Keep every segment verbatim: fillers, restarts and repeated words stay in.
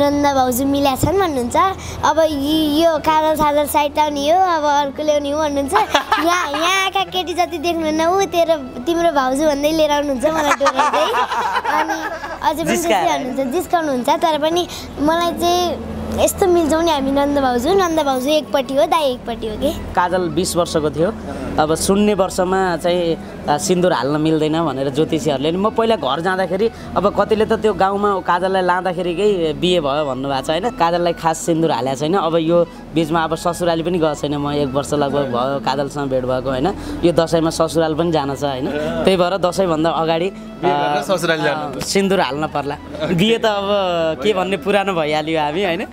नन्द भाउजू मिल्या छन् भन्नुहुन्छ अब यो काजल साजल साइड आउने हो अब अर्को ल्याउने हो भन्नुहुन्छ यहाँ यहाँका केटी जति देख्नुहुन्न ऊ तेरो तिम्रो भाउजू भन्दै लिएर आउनुहुन्छ मलाई डोराउँदै अनि अझै पनि त्यसै भन्नुहुन्छ जिस्काउनुहुन्छ तर पनि मलाई चाहिँ यस्तो मिल्छौँ नि हामी नन्द भाउजू नन्द भाउजू एकपट्टि हो दाइ एकपट्टि हो कि काजल बीस वर्षको थियो अब शून्य वर्षमा चाहिँ सिन्दुर हाल्न मिल्दैन भनेर ज्योतिषीहरूले नि म पहिला घर जाँदाखेरि अब कतिले त त्यो गाउँमा काजललाई लाँदाखेरिकै बिहे भयो भन्नुभएको छ होइन काजललाई खास सिन्दुर हालेको छैन अब यो बिचमा अब ससुराली पनि गएको छैन म एक वर्ष लगभग भयो काजलसँग भेट भएको होइन यो दसैँमा ससुराल पनि जान छ होइन त्यही भएर दसैँभन्दा अगाडि सिन्दुर हाल्न पर्ला बिहे त अब के भन्ने पुरानो भइहाल्यो हामी होइन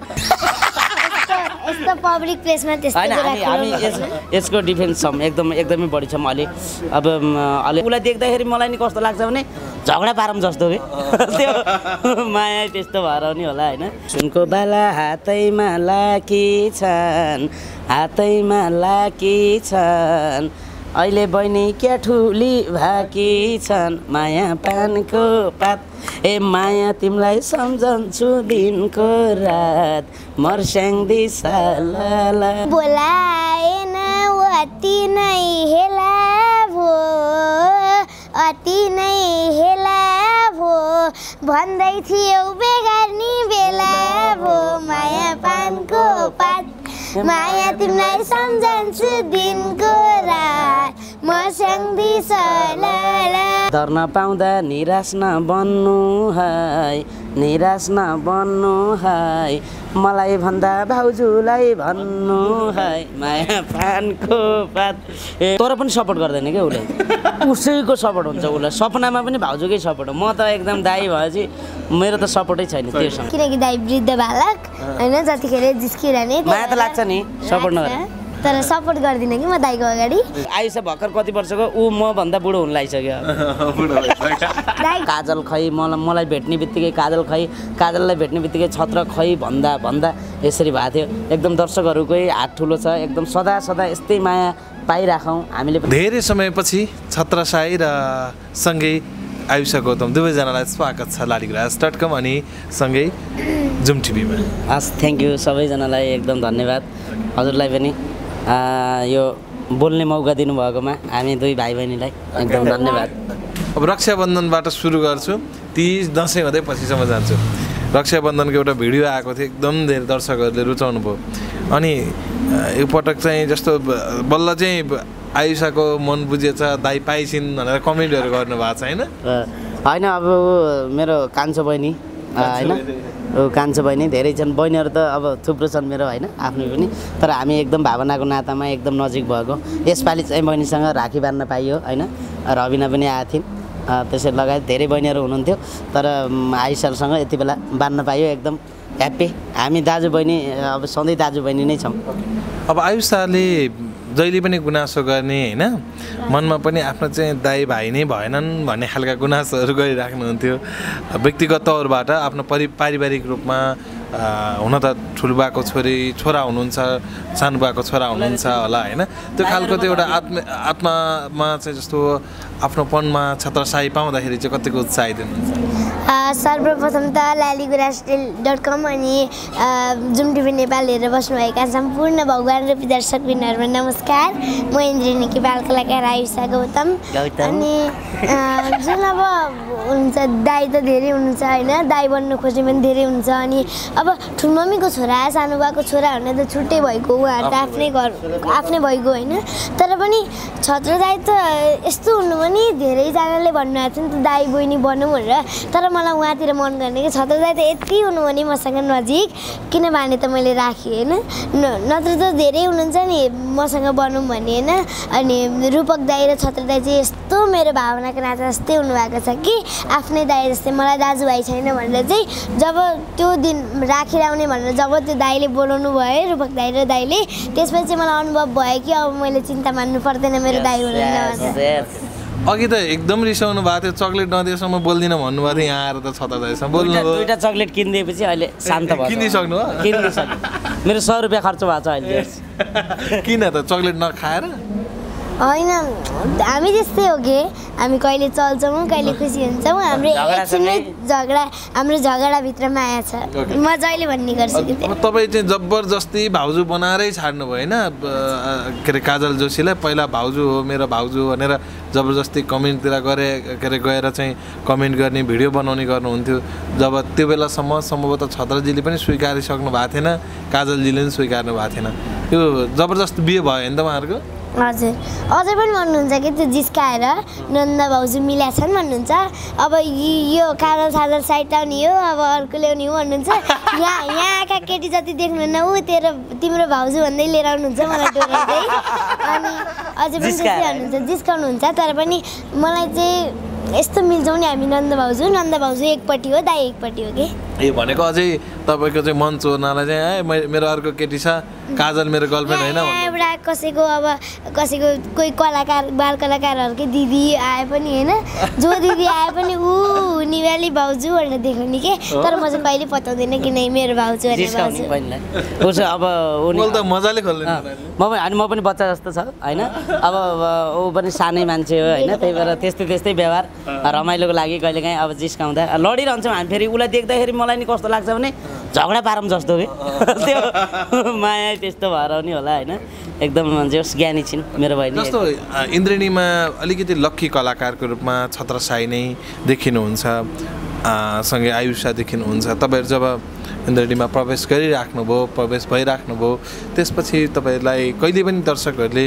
यस्तो पब्लिक प्लेसमा त्यस्तो हैन हामी हामी यसको डिफेन्स छौँ एकदम एकदमै बढी छौँ अलि अब अलि उसलाई देख्दाखेरि मलाई नि कस्तो लाग्छ भने झगडा पारौँ जस्तो के त्यो माया त्यस्तो भएर नि होला होइन सुनको बाला हातैमा लाकी छन् हातैमा लाकी छन् अहिले बहिनी क्या ठुली भाकी छन् माया पानको पात ए माया तिमीलाई सम्झन्छु दिनको रात मर्स्याङ दिशा लाला बोलाएन अति नै हेला भो अति नै हेला भो भन्दै थियौ बेगार्नी बेला भो माया पानको पात माया तिमीलाई सम्झन्छु दिनको रात मर्स्याङ दिशा लाला धर्न पाउँदा निराश नबन्नु है निराश नबन्नु है मलाई भन्दा भाउजूलाई भन्नु है माया पानको पात ए तर पनि सपोर्ट गर्दैन क्या उसले उसैको सपोर्ट हुन्छ उसलाई सपनामा पनि भाउजूकै सपोर्ट हो म त एकदम दाइ भएपछि मेरो त सपोर्टै छैन त्योसँग किनकि दाइ वृद्ध बालक होइन जतिखेर जिस्किरहने माया त लाग्छ नि सपोर्ट नगरे तर सपोर्ट गर्दिनँ कि म दाइको अगाडि आयुष भर्खर कति वर्षको ऊ म भन्दा बुढो हुन लागिसक्यो काजल खै मलाई मलाई भेट्ने बित्तिकै काजल खै काजललाई भेट्ने बित्तिकै छत्र खै भन्दा भन्दा यसरी भएको थियो एकदम दर्शकहरूकै हात ठुलो छ एकदम सदा सदा यस्तै माया पाइराखौँ हामीले धेरै समयपछि छत्रसाई र सँगै आयुषा गौतम दुवैजनालाई स्वागत छ लालीगुराँस डट कम अनि सँगै जुम टिभीमा हस् थ्याङ्क यू सबैजनालाई एकदम धन्यवाद हजुरलाई पनि यो बोल्ने मौका दिनुभएकोमा हामी दुई भाइ बहिनीलाई एकदम धन्यवाद अब रक्षाबन्धनबाट सुरु गर्छु तीज दसैँ हुँदै पछिसम्म जान्छु रक्षाबन्धनको एउटा भिडियो आएको थियो एकदम धेरै दर्शकहरूले रुचाउनु भयो अनि यो पटक चाहिँ जस्तो बल्ल चाहिँ आयुषाको मन बुझेछ दाइ पाइसिन् भनेर कमेन्टहरू गर्नुभएको छ होइन होइन अब मेरो कान्छो बहिनी होइन कान्छो बहिनी धेरै छन् बहिनीहरू त अब थुप्रो छन् मेरो होइन आफ्नै पनि तर हामी एकदम भावनाको नातामा एकदम नजिक भएको यसपालि चाहिँ बहिनीसँग राखी बाँध्न पाइयो होइन रबिना पनि आएको थिइन् त्यसै लगायत धेरै बहिनीहरू हुनुहुन्थ्यो तर आयुषासँग यति बेला बाँध्न पाइयो एकदम ह्याप्पी हामी दाजु बहिनी अब सधैँ दाजु बहिनी नै छौँ अब आयुषाले जहिले पनि गुनासो गर्ने होइन मनमा पनि आफ्नो चाहिँ दाइ भाइ नै भएनन् भन्ने खालका गुनासोहरू गरिराख्नुहुन्थ्यो व्यक्तिगत तौरबाट आफ्नो परि पारिवारिक रूपमा हुन त ठुलोबाको छोरी छोरा हुनुहुन्छ सानोबाको छोरा हुनुहुन्छ होला होइन त्यो खालको त्यो एउटा आत्म आत्मामा चाहिँ जस्तो आफ्नोपनमा छत्रसाई पाउँदाखेरि चाहिँ कतिको उत्साहित हुनुहुन्छ सर्वप्रथम त लालीगुराँस डट कम अनि जुम टिभी नेपाल हेरेर बस्नुभएका सम्पूर्ण भगवान रूपी दर्शकबिनहरूमा नमस्कार म इन्द्रिणी बाल कलाकार आयुषा गौतम अनि जुन अब हुन्छ दाइ त धेरै हुनुहुन्छ होइन दाइ बन्नु खोज्ने पनि धेरै हुन्छ अनि अब ठुलमम्मीको छोरा सानोबाको छोरा भने त छुट्टै भएको उहाँहरू त आफ्नै घर आफ्नै भइगयो होइन तर पनि छत्र दाइ त यस्तो हुनु पनि धेरैजनाले भन्नुभएको थियो नि त दाइ बहिनी बनौँ भनेर तर मलाई उहाँतिर मन गर्ने कि छत्र दाइ त यति हुनु भने मसँग नजिक किन भने त मैले राखेँ होइन नत्र त धेरै हुनुहुन्छ नि मसँग बनौँ भने होइन अनि रूपक दाइ र छत्र दाइ चाहिँ यस्तो मेरो भावनाको नाता जस्तै हुनुभएको छ कि आफ्नै दाइ जस्तै मलाई दाजुभाइ छैन भनेर चाहिँ जब त्यो दिन राखिरहने भनेर जब त्यो दाइले बोलाउनु भयो रूपक दाइ र दाइले त्यसपछि चाहिँ मलाई अनुभव भयो कि अब मैले चिन्ता मान्नु पर्दैन मेरो दाइ हुनुहुन्छ अघि त एकदम रिसाउनु भएको थियो चक्लेट नदिएसम्म बोल्दिनँ भन्नुभएको थियो यहाँ आएर त छत्र दाइसँग बोल्नु दुईवटा चक्लेट किनिदिएपछि अहिले शान्त भयो किनिसक्नु हो किनिसक्नु मेरो सौ रुपियाँ खर्च भएको छ अहिले किन त चक्लेट नखाएर होइन हामी त्यस्तै हो कि हामी कहिले चल्छौँ कहिले खुसी हुन्छौँ हाम्रो एकछिनमै झगडा हाम्रो झगडाभित्र माया छ म जहिले भन्ने गर्छु कि अब तपाईँ चाहिँ जबरजस्ती भाउजू बनाएरै छाड्नु भयो होइन के अरे काजल जोशीलाई पहिला भाउजू हो मेरो भाउजू भनेर जबरजस्ती कमेन्टतिर गरे के अरे गएर चाहिँ कमेन्ट गर्ने भिडियो बनाउने गर्नुहुन्थ्यो जब त्यो बेलासम्म सम्भवतः छत्रजीले पनि स्वीकारिसक्नु भएको थिएन काजलजीले पनि स्वीकार्नु भएको थिएन त्यो जबरजस्त बिहे भयो होइन त उहाँहरूको हजुर अझै पनि भन्नुहुन्छ कि त्यो जिस्काएर नन्दा भाउजू मिल्या छन् भन्नुहुन्छ अब यो काजल साजल साइड आउने हो अब अर्को ल्याउने हो भन्नुहुन्छ यहाँ यहाँ आएका केटी जति देख्नुहुन्न ऊ तेरो तिम्रो भाउजू भन्दै लिएर आउनुहुन्छ मलाई डोराउँदै अनि अझै पनि त्यस्तै भन्नुहुन्छ जिस्काउनुहुन्छ तर पनि मलाई चाहिँ यस्तो मिल्छौँ नि हामी नन्द भाउजू नन्द भाउजू एकपट्टि हो दाइ एकपट्टि हो कि ए भनेको अझै तपाईँको चाहिँ मन चोर्नलाई चाहिँ ए मेरो अर्को केटी छ काजल मेरो गर्लफ्रेन्ड होइन एउटा कसैको अब कसैको कोही कलाकार बाल कलाकारहरूकै दिदी आए पनि होइन जो दिदी आए पनि ऊ निवाली भाउजू भनेर देखाउने के तर म चाहिँ कहिले पताउँदैन किन मेरो भाउजू उसो अब त मजाले खोल्दैन म पनि अनि म पनि बच्चा जस्तो छ होइन अब ऊ पनि सानै मान्छे हो होइन त्यही भएर त्यस्तै त्यस्तै व्यवहार रमाइलोको लागि कहिलेकाहीँ अब जिस्काउँदा लडिरहन्छौँ हामी फेरि उसलाई देख्दाखेरि मलाई नि कस्तो लाग्छ भने झगडा पारौँ जस्तो कि त्यो माया त्यस्तो भएर नि होला होइन एकदम जोस् ज्ञानी छिन् मेरो बहिनी जस्तो इन्द्रेणीमा अलिकति लक्की कलाकारको रूपमा छत्रसाई नै देखिनुहुन्छ सँगै आयुषा देखिनुहुन्छ तपाईँहरू जब इन्द्रेणीमा प्रवेश गरिराख्नुभयो प्रवेश भइराख्नुभयो त्यसपछि तपाईँहरूलाई कहिले पनि दर्शकहरूले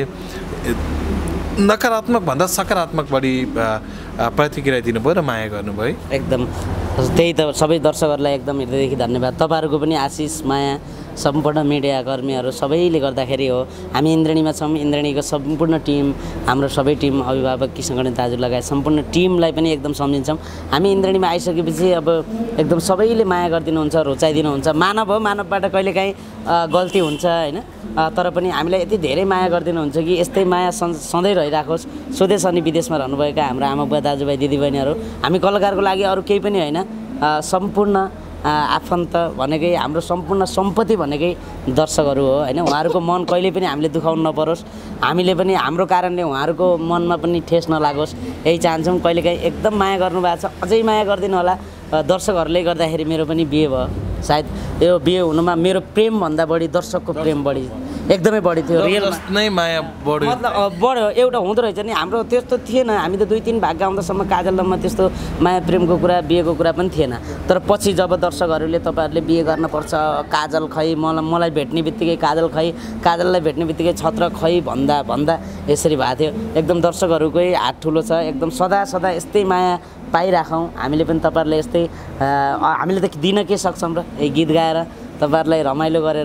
नकारात्मक भन्दा सकारात्मक बढी प्रतिक्रिया दिनुभयो र माया गर्नुभयो एकदम त्यही त सबै दर्शकहरूलाई एकदम हृदयदेखि धन्यवाद तपाईँहरूको पनि आशिष माया सम्पूर्ण मिडियाकर्मीहरू सबैले गर्दाखेरि हो हामी इन्द्रेणीमा छौँ इन्द्रेणीको सम्पूर्ण टिम हाम्रो सबै टिम अभिभावक किशन गणेश दाजु लगायत सम्पूर्ण टिमलाई पनि एकदम सम्झिन्छौँ हामी इन्द्रेणीमा आइसकेपछि अब एकदम सबैले माया गरिदिनुहुन्छ रुचाइदिनुहुन्छ मानव हो मानवबाट कहिलेकाहीँ गल्ती हुन्छ होइन तर पनि हामीलाई यति धेरै माया गरिदिनुहुन्छ कि यस्तै माया सधैँ रहिराखोस् स्वदेश अनि विदेशमा रहनुभएका हाम्रो आमा बुवा दाजुभाइ दिदीबहिनीहरू हामी कलाकारको लागि अरू केही पनि होइन सम्पूर्ण आफन्त भनेकै हाम्रो सम्पूर्ण सम्पत्ति भनेकै दर्शकहरू हो होइन उहाँहरूको मन कहिले पनि हामीले दुखाउनु नपरोस् हामीले पनि हाम्रो कारणले उहाँहरूको मनमा पनि ठेस नलागोस् यही चाहन्छौँ कहिलेकाहीँ एकदम माया गर्नुभएको छ अझै माया गरिदिनु होला दर्शकहरूले गर्दाखेरि मेरो पनि बिहे भयो सायद यो बिहे हुनुमा मेरो प्रेमभन्दा बढी दर्शकको प्रेम बढी एकदमै बढी थियो रियल नै माया बढ्यो मतलब बढ्यो एउटा हुँदो रहेछ नि हाम्रो त्यस्तो थिएन हामी त दुई तिन भाग आउँदासम्म काजलमा त्यस्तो माया प्रेमको कुरा बिहेको कुरा पनि थिएन तर पछि जब दर्शकहरूले तपाईँहरूले बिहे गर्नुपर्छ काजल खै मलाई मलाई भेट्ने बित्तिकै काजल खै काजललाई भेट्ने बित्तिकै छत्र खै भन्दा भन्दा यसरी भएको थियो एकदम दर्शकहरूकै हात ठुलो छ एकदम सदा सदा यस्तै माया पाइराखौँ हामीले पनि तपाईँहरूले यस्तै हामीले त दिन के सक्छौँ र यही गीत गाएर तपाईँहरूलाई रमाइलो गरेर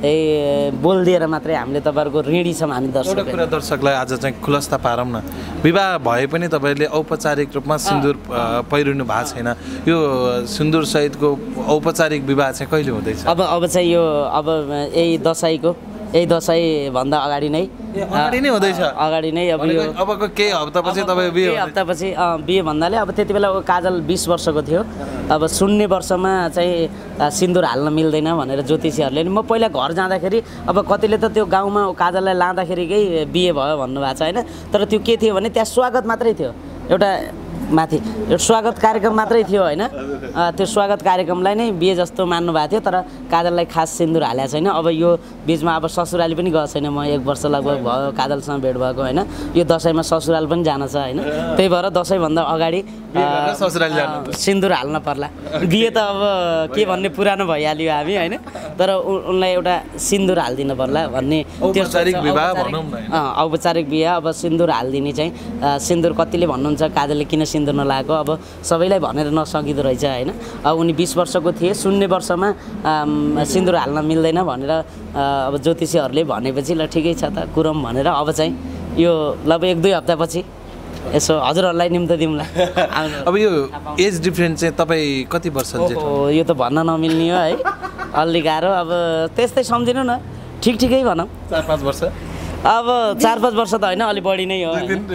ए बोलिदिएर मात्रै हामीले तपाईँहरूको ऋणी छौँ हामी दर्शक कुरा दर्शकलाई आज चाहिँ खुलस्ता पारौँ न विवाह भए पनि तपाईँहरूले औपचारिक रूपमा सिन्दुर पहिरिनु भएको छैन यो सिन्दुर सहितको औपचारिक विवाह चाहिँ कहिले हुँदैछ अब अब चाहिँ यो अब यही दसैँको यही दसैँ भन्दा अगाडि नै अगाडि नै हुँदैछ अगाडि नै अब यो अबको केही हप्तापछि तपाईँ बिहे हप्तापछि बिहे भन्नाले अब त्यति बेला काजल बिस वर्षको थियो अब शून्य वर्षमा चाहिँ सिन्दुर हाल्न मिल्दैन भनेर ज्योतिषीहरूले नि म पहिला घर जाँदाखेरि अब कतिले त त्यो गाउँमा काजललाई लाँदाखेरिकै बिहे भयो भन्नुभएको छ होइन तर त्यो के थियो भने त्यहाँ स्वागत मात्रै थियो एउटा माथि एउटा स्वागत कार्यक्रम मात्रै थियो होइन त्यो स्वागत कार्यक्रमलाई नै बिहे जस्तो मान्नु भएको थियो तर काजललाई खास सिन्दुर हालेको छैन अब यो बिचमा अब ससुराली पनि गएको छैन म एक वर्ष लगभग भयो काजलसँग भेट भएको होइन यो दसैँमा ससुराल पनि जान छ होइन त्यही भएर दसैँभन्दा अगाडि ससुराली जानु सिन्दुर हाल्न पर्ला बिहे त अब के भन्ने पुरानो भइहाल्यो हामी होइन तर उनलाई एउटा सिन्दुर हालिदिनु पर्ला भन्ने औपचारिक विवाह भनौँ न औपचारिक बिहे अब सिन्दुर हालिदिने चाहिँ सिन्दुर कतिले भन्नुहुन्छ काजलले किन सिन्दुर नलाएको अब सबैलाई भनेर नसकिँदो रहेछ होइन अब उनी बिस वर्षको थिए शून्य वर्षमा सिन्दुर हाल्न मिल्दैन भनेर अब ज्योतिषीहरूले भनेपछि ल ठिकै छ त कुरम भनेर अब चाहिँ यो लगभग एक दुई हप्तापछि यसो हजुरहरूलाई निम्तो दिउँला अब यो एज डिफ्रेन्ट चाहिँ तपाईँ कति वर्ष यो त भन्न नमिल्ने हो है अलि गाह्रो अब त्यस्तै सम्झिनु न ठिक ठिकै भनौँ चार पाँच वर्ष अब चार पाँच वर्ष त होइन अलि बढी नै हो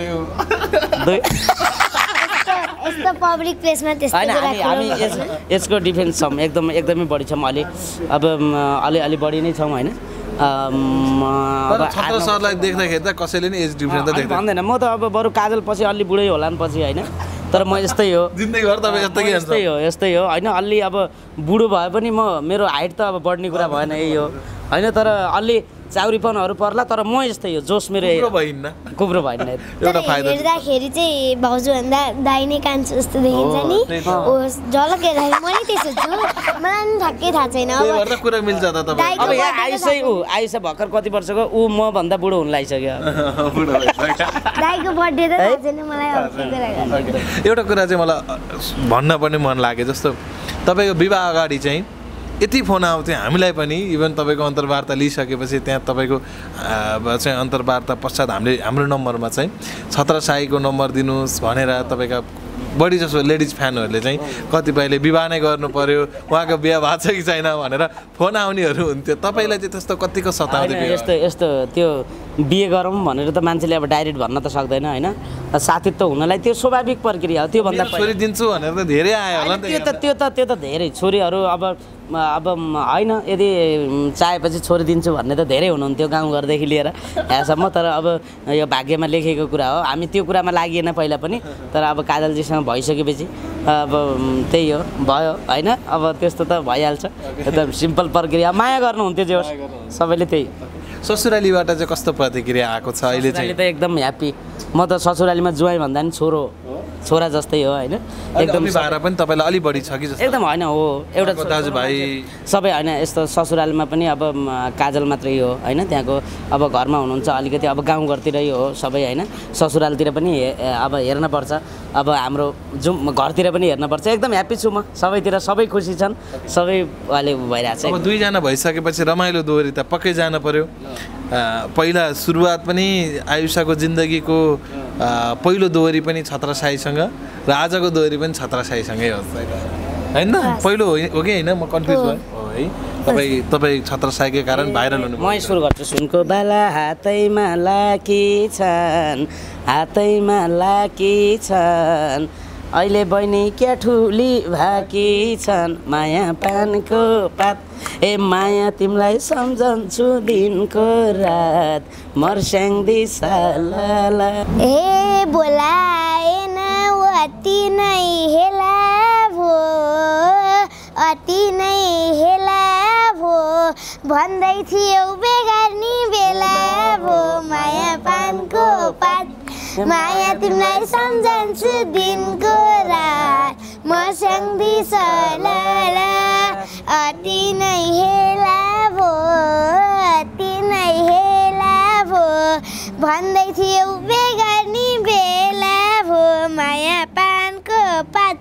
यस्तो पब्लिक प्लेसमा त्यस्तो होइन हामी हामी यसको डिफेन्स छौँ एकदम एकदमै बढी छौँ अलि अब अलि अलि बढी नै छौँ होइन तर छत्र सरलाई देख्दाखेरि त कसैले नि एज डिफ्रेन्स त देख्दैन भन्दैन म त अब बरु काजल पछि अलि बुढै होला नि पछि होइन तर म यस्तै हो जिन्दगीभर तपाईँ यस्तै के यस्तै हो यस्तै हो होइन अलि अब बुढो भए पनि म मेरो हाइट त अब बढ्ने कुरा भएन यही हो होइन तर अलि चाउरीपनहरू पर्ला तर म यस्तै हो जोस मेरो भइन्न कुब्रो भइन्न एउटा फाइदा हेर्दाखेरि चाहिँ भाउजूभन्दा दाइ नै कान्छ जस्तो देखिन्छ नि झलक हेर्दाखेरि म नै त्यसो छु मलाई पनि ठ्याक्कै थाहा छैन अब कुरा मिल्छ त तपाईँ अब यहाँ आयुषै ऊ आयुष भर्खर कति वर्षको ऊ म भन्दा बुढो हुन लागिसक्यो दाइको बर्थडे त थाहा छैन मलाई एउटा कुरा चाहिँ मलाई भन्न पनि मन लाग्यो जस्तो तपाईँको विवाह अगाडि चाहिँ यति फोन आउँथ्यो हामीलाई पनि इभन तपाईँको अन्तर्वार्ता लिइसकेपछि त्यहाँ तपाईँको चाहिँ अन्तर्वार्ता पश्चात हामीले हाम्रो नम्बरमा चाहिँ छत्रसाईको नम्बर दिनुहोस् भनेर तपाईँका बढी जसो लेडिज फ्यानहरूले चाहिँ कतिपयले विवाह नै गर्नु पर्यो उहाँको बिहा भएको छ कि छैन भनेर फोन आउनेहरू हुन्थ्यो तपाईँलाई चाहिँ त्यस्तो कतिको सताउँथ्यो यस्तो यस्तो त्यो बिहे गरौँ भनेर त मान्छेले अब डाइरेक्ट भन्न त सक्दैन होइन साथीत्व हुनलाई त्यो स्वाभाविक प्रक्रिया हो त्योभन्दा छोरी दिन्छु भनेर त धेरै आयो होला त्यो त त्यो त त्यो त धेरै छोरीहरू अब अब होइन यदि चाहेपछि छोरी दिन्छु भन्ने त धेरै हुनुहुन्थ्यो गाउँघरदेखि लिएर यहाँसम्म तर अब यो भाग्यमा लेखेको कुरा हो हामी त्यो कुरामा लागिएन पहिला पनि तर अब काजलजीसँग भइसकेपछि अब त्यही हो भयो होइन अब त्यस्तो त भइहाल्छ एकदम सिम्पल प्रक्रिया माया गर्नुहुन्थ्यो जे होस् सबैले त्यही ससुरालीबाट चाहिँ कस्तो प्रतिक्रिया आएको छ अहिले चाहिँ त एकदम ह्याप्पी म त ससुरालीमा जुवाई भन्दा नि छोरो छोरा जस्तै हो होइन एकदम भाडा पनि तपाईँलाई अलि बढी छ कि जस्तो एकदम होइन हो एउटा दाजुभाइ सबै होइन यस्तो ससुरालीमा पनि अब काजल मात्रै हो होइन त्यहाँको अब घरमा हुनुहुन्छ अलिकति अब गाउँघरतिरै हो सबै होइन ससुरालतिर पनि अब हेर्नुपर्छ अब हाम्रो जुम घरतिर पनि हेर्नुपर्छ एकदम ह्याप्पी छु म सबैतिर सबै खुसी छन् सबै अहिले भइरहेको छ अब दुईजना भइसकेपछि रमाइलो दोहोरी त पक्कै जानु पर्यो पहिला सुरुवात पनि आयुषाको जिन्दगीको पहिलो दोहोरी पनि छत्रसाईसँग र आजको दोहोरी पनि छत्रसाईसँगै हो होइन पहिलो हो कि होइन म कन्फ्युज भएँ है तपाईँ तपाईँ छत्रसाईकै कारण भाइरल हुनु म सुरु गर्छु सुनको बाला हातैमा लाकी छन् हातैमा लाकी छन् अहिले बहिनी क्या ठुली भाकी छन् माया पानको पात ए माया तिमीलाई सम्झन्छु दिनको रात मर्स्याङ दिशा लाला ए बोलाएन अति नै हेला भो अति नै हेला भो भन्दै थियौ बेगार्नी बेला भो माया पानको पात माया तिमीलाई सम्झन्छु दिनको रात मर्स्याङ दिशा लाला अति नै हेला भो अति नै हेला भो भन्दै थियौ बेगार्नी बेला भो माया पानको पात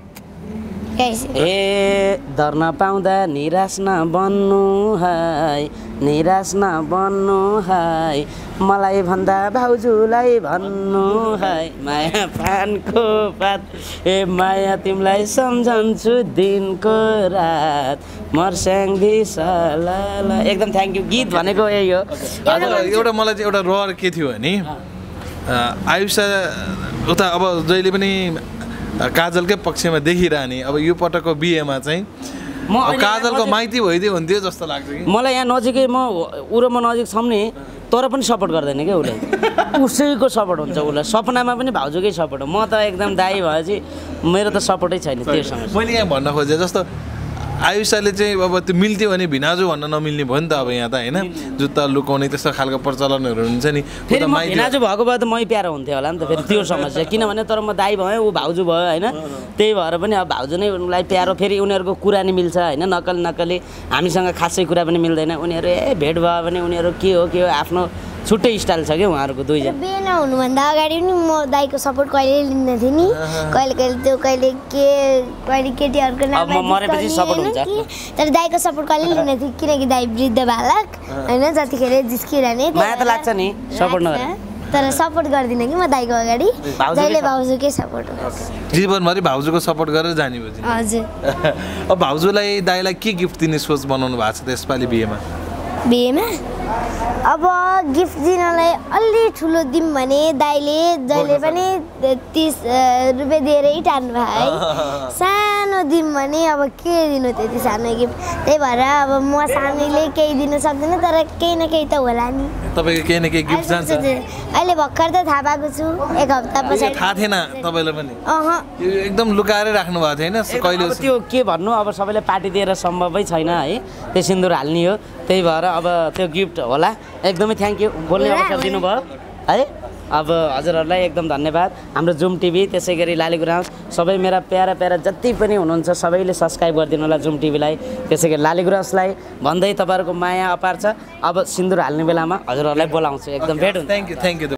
ए धर्न पाउँदा निराश नबन्नु है निराश नबन्नु है मलाई भन्दा भाउजूलाई भन्नु है माया पानको पात ए माया तिमीलाई सम्झन्छु दिनको रात मर्स्याङ दिशा लाला एकदम थ्याङ्क यू गीत भनेको यही हो एउटा मलाई चाहिँ एउटा रहर के थियो भने आयुषा उता अब जहिले पनि काजलकै पक्षमा देखिरहने अब यो पटकको बिहेमा चाहिँ म काजलको माइती भइदियो हुन्थ्यो जस्तो लाग्छ कि मलाई यहाँ नजिकै म ऊ र म नजिक छौँ नि तर पनि सपोर्ट गर्दैन क्या उसले उसैको सपोर्ट हुन्छ उसलाई सपनामा पनि भाउजूकै सपोर्ट हो म त एकदम दाइ भएपछि मेरो त सपोर्टै छैन त्योसँग मैले यहाँ भन्न खोजेँ जस्तो आयुषाले चाहिँ अब त्यो मिल्थ्यो भने भिनाजु भन्न नमिल्ने भयो नि त अब यहाँ त होइन जुत्ता लुकाउने त्यस्तो खालको प्रचलनहरू हुन्छ नि फेरि म भिनाजु भएको भए त मै प्यारो हुन्थ्यो होला नि त फेरि त्यो समस्या किनभने तर म दाइ भएँ ऊ भाउजू भयो होइन त्यही भएर पनि अब भाउजू नै उनलाई प्यारो फेरि उनीहरूको कुरा नि मिल्छ होइन नक्कली नक्कली हामीसँग खासै कुरा पनि मिल्दैन उनीहरू ए भेट भयो भने उनीहरू के हो के हो आफ्नो छुट्टै स्टाइल छ क्या उहाँहरूको दुईजना बिहे नहुनुभन्दा अगाडि पनि म दाइको सपोर्ट कहिले लिँदै थिएँ नि कहिले कहिले त्यो कहिले के कहिले केटीहरूको नाम मरेपछि सपोर्ट हुन्छ तर दाइको सपोर्ट कहिले लिँदै थिएँ किनकि दाइ वृद्ध बालक होइन जतिखेर जिस्किरहने माया त लाग्छ नि सपोर्ट नगर्ने तर सपोर्ट गर्दिनँ कि म दाइको अगाडि दाइले भाउजूकै सपोर्ट जीवनभरि भाउजूको सपोर्ट गरेर जाने भयो हजुर अब भाउजूलाई दाइलाई के गिफ्ट दिने सोच बनाउनु भएको छ त्यसपालि बिहेमा बिहेमा अब गिफ्ट दिनलाई अलि ठुलो दिउँ भने दाइले जहिले पनि तिस रुपियाँ दिएरै टार्नु भयो है सानो दिउँ भने अब के दिनु त्यति सानो गिफ्ट त्यही भएर अब म सानैले केही दिनु सक्दिनँ तर केही न केही त होला नि तपाईँको केही न केही गिफ्ट जान्छ अहिले भर्खर त थाहा पाएको छु एक हप्ता पछाडि थाहा थिएन तपाईँलाई पनि अह यो एकदम लुकाएरै राख्नु भएको थियो होइन कहिले अब त्यो के भन्नु अब सबैले पार्टी दिएर सम्भवै छैन है त्यो सिन्दुर हाल्ने हो त्यही भएर अब त्यो गिफ्ट होला एकदमै थ्याङ्क यू बोल्ने अवसर दिनुभयो है अब हजुरहरूलाई एकदम धन्यवाद हाम्रो जुम टिभी त्यसै गरी लालीगुराँस सबै मेरा प्यारा प्यारा जति पनि हुनुहुन्छ सबैले सब्सक्राइब गरिदिनु होला जुम टिभीलाई त्यसै गरी लालीगुराँसलाई भन्दै तपाईँहरूको माया अपार छ अब सिन्दुर हाल्ने बेलामा हजुरहरूलाई बोलाउँछु एकदम भेट हुन्छ थ्याङ्क यू थ्याङ्क यू